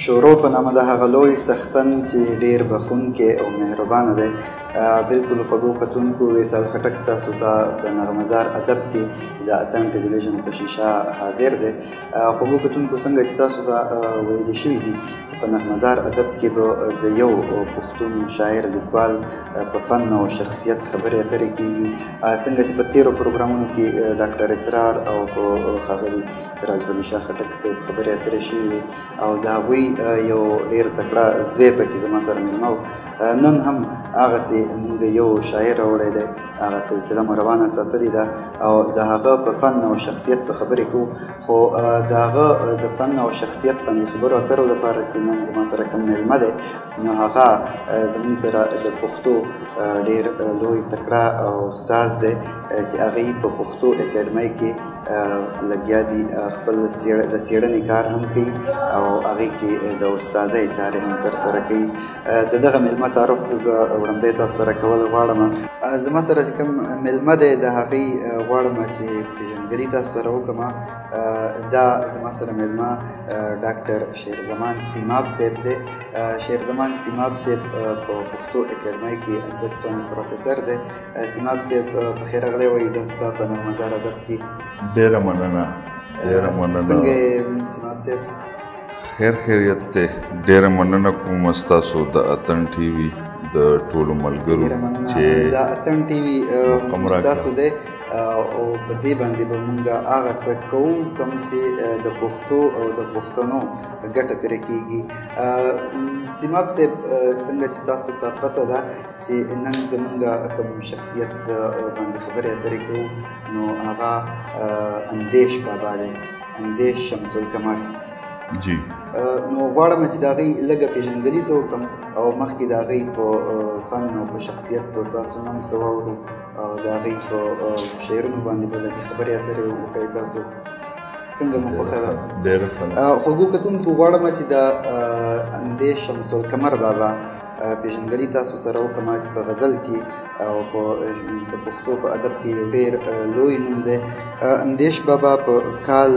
شورو په نامه د هغه لوی څښتن چې ډېر بخښونکی او مهربانه دی. بالکل خوږو کتونکو ویسال خټک تاسو ته په نغمهزار ادب کې د اتڼ ټلویزیون په شیشه حاضر دی. خوږو کتونکو څنګه چې تاسو ته ویلي شوي دي چې په نغمهزار ادب کې به د یو پښتون شاعر لیکوال په فن او شخصیت خبرې اترې کېږي، څنګه چې په تېرو پروګرامونو کې ډاکټر اسرار او په ښاغلي راجولي شاه خټک صاحب خبرې اترې شوي وي او د هغوی یو ډېر تکړه زوی پکې زما سره مېلمه و. نن هم هغسې موږ یو شاعر راوړی دی، هغه سلسله مو روانه ساتلې ده او د هغه په فن او شخصیت په خبرې کوو. خو د هغه د فن او شخصیت باندې خبرو اترو لپاره چې نن زما سره کوم مېلمه دی نو هغه زموږ سره د پښتو ډېر لوی تکړه او استاذ دی چې هغوی په پښتو اکاډمۍ کې لګیا دي، خپل د څېړنې کار هم کوي او هغې کې د استازۍ چارې هم ترسره کوي. د دغه مېلمه تعارف زه وړاندې تاسو سره کول غواړم. زما سره چې کوم مېلمه دی د هغې غواړم چې پېژندګلي تاسو سره وکړم. دا زما سره مېلمه ډاکټر شیرزمان سیماب صاحب دی. شیرزمان سیماب صاحب په پښتو اکاډمۍ کې اسسټنټ پروفیسر دی. سیماب صاحب پخیر راغلی وایي تاسو ته په نغمهزار ادب کې. ډېره مننه، ډېره مننه. څنګه سیماب صاحب؟ خیر خیریت دی. ډېره مننه کوم ستاسو د اتڼ ټي وي د ټولو ملګرو چې د اتڼ ټي وي ستاسو دی او په دې باندې به مونږ هغه څه کوو کوم چې د پښتو او د پښتنو ګټه پرې کېږي. سیماب صاحب څنګه چې تاسو ته پته ده چې نن زمونږ کوم شخصیت باندې خبرې اترې کوو نو هغه اندیش بابا دی، اندیش شمس القمر. جی نو غواړم چې د هغوی لږه پېژندګلي زه وکړم او مخکې د هغوی په فن او په شخصیت به تاسو نه هم څه واورو او د هغوی په شعرونو باندې به لږې خبرې اترې وکړئ. تاسو څنګه مو خوښه ده؟ ډېره ښه. خوږو کتونکو غواړم چې د اندیش شمس القمر بابا پېژندګلي تاسو سره وکړم چې په غزل کې او د پښتو په ادب کې یو ډېر لوی نوم دی. اندیش بابا په کال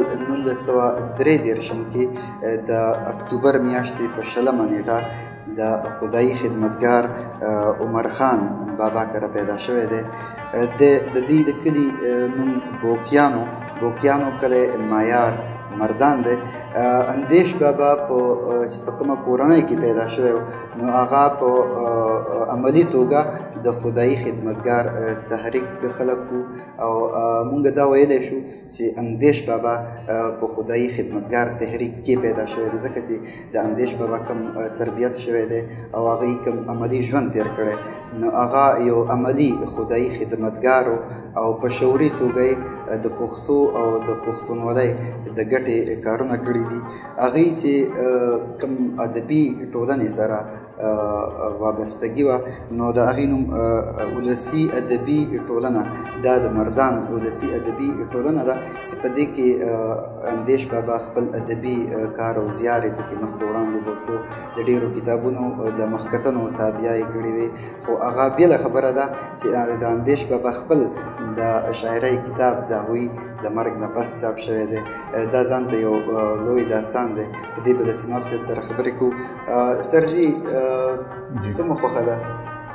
1933 کې د اکتوبر میاشتې په 20 نیټه د خدایي خدمتګار عمر خان بابا کره پیدا شوی دی. د دې د کلي نوم بوکیانو کلی مایار مردان دی. اندیش بابا چې په کومه کورنۍ کې پیدا شوی نو هغه په عملي توګه د خدایي خدمتګار تحریک خلک وو او مونږ دا ویلی شو چې اندیش بابا په خدایي خدمتګار تحریک کې پیدا شوی دی ځکه چې د اندیش بابا کوم تربیت شوی دی او هغوی کوم عملي ژوند تېر کړی نو هغه یو عملي خدایي خدمتګار او په شعوري توګه د پښتو او د پښتونولۍ د ګټې کارونه کړي دي. هغوی چې کوم ادبي ټولنې سره وابستګي وه نو د هغې نوم ولسي ادبي ټولنه دا د مردان ولسي ادبي ټولنه ده چې په دې کې اندیش بابا خپل ادبي کار او زیار یې پکې مخته وړاندې بوتلو د ډېرو کتابونو د مخکتنو تابعه یې کړې وې خو هغه بېله خبره ده چې د اندیش بابا خپل د شاعرۍ کتاب د هغوی د مرګ نه پس چاپ شوی دی. دا ځان ته یو لوی داستان دی. په دې به د سیماب صاحب سره خبرې کوو. سرجي څه مو خوښه ده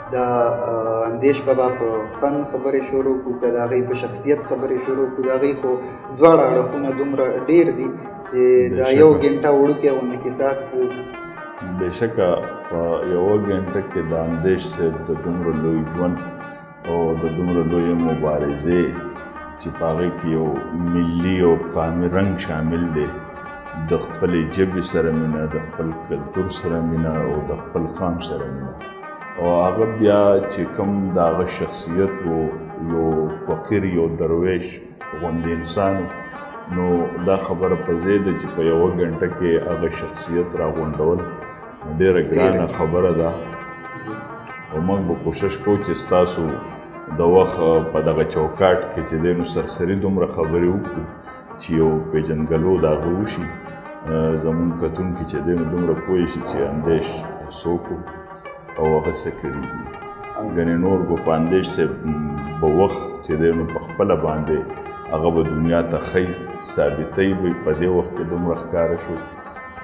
د اندیش بابا په فن خبرې شروع کړو که د هغوی په شخصیت خبرې شروع کړو؟ د هغوی خو دواړه اړخونه دومره ډېر دي چې دا یو ګنټه وړوکی غوندې کیسات. بېشکه په یوه ګنټه کې د اندیش صاحب د دومره لوی ژوند او د دومره لویې مبارزې چې په هغې کې یو ملي او قامي رنګ شامل دی، د خپلې ژبې سره مینه، د خپل کلتور سره مینه او د خپل قام سره مینه او هغه بیا چې کوم د هغه شخصیت و یو فقیر یو درویش غوندې انسان نو دا خبره په ځای ده چې په یوه ګنټه کې هغه شخصیت راغونډول ډېره ګرانه خبره ده او موږ به کوشش کوو چې ستاسو د وخت په دغه چوکاټ کې چې دی نو سرسري دومره خبرې وکړو چې یو پېژندګلو د هغه وشي، زمونږ کتونکي چې دی نو دومره پوه شي چې اندیش څوک او هغه څه کړي دي. ګنې نور به په اندیش صاحب په وخت چې دی نو په خپله باندې هغه به دنیا ته ښایي ثابتوي به په دې وخت کې دومره ښکاره شو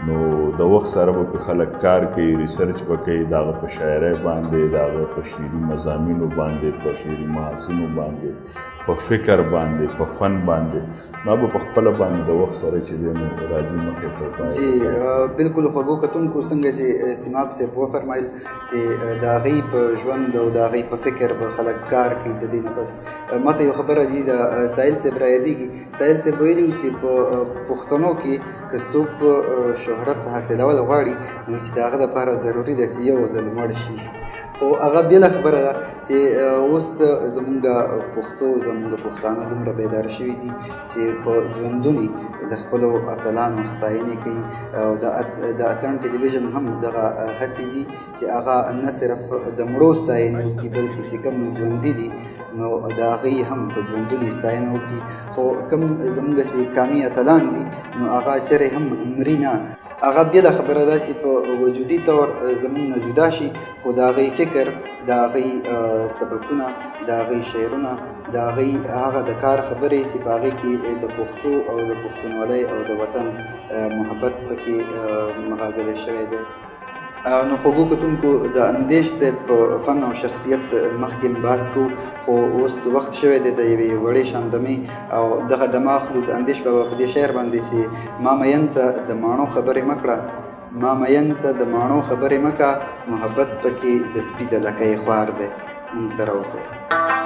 نو د وخت سره به پې خلک کار کوي ریسرچ به کوي د هغه په شاعرۍ باندې د هغه په شعري مضامینو باندې په شعري محاسنو باندې په فکر باندې په فن باندې نو به په خپله باندې د وخت سره چې دی نو راځي مخې ته جی بالکل خوږو کتونکو څنګه چې سیماب صاحب وفرمایل چې د هغې په ژوند او د هغې په فکر به خلک کار کوي د دې نه پس ماته یو خبره چې د ساحل صاحب رایادېږي ساحل صاحب ویلي و چې په پښتنو کې که څوک شهرت حاصلول غواړي نو چې د هغه دپاره ضروري ده چې یو ځل مړ شي خو هغه بله خبره ده چې اوس زمونږ پښتو زمونږ پښتانه دومره بیدار شوي دي چې په ژوندوني د خپلو اتلانو ستاینې کوي او د اتڼ ټلویزیون هم دغه هڅې دي چې هغه نه صرف د مړو ستاینې وکړي بلکې چې کوم ژوندي دي نو د هغې هم په ژوندوني ستاینه وکړي خو کوم زمونږ چې قامي اتلان دي نو هغه چېرې هم مري نه هغه بله خبره ده چې په وجودي طور زمونږ نه جدا شي خو د هغې فکر د هغې سبکونه د هغې شعرونه د هغې هغه د کار خبرې چې په هغې کې د پښتو او د پښتونولۍ او د وطن محبت پکې مغاګلی شوی دی نو خوږو کتونکو د اندیش صاحب په فن او شخصیت مخکې بحث کوو خو اوس وخت شوی دی د یوې وړې شاندمې او دغه دمه اخلو د اندیش بابا په دې شعر باندې چې ما مین ته د ماڼو خبرې مه کړه ما مین ته د ماڼو خبرې مه کړه محبت پکې د سپي د لکۍ خوار دی مونږ سره اوسئ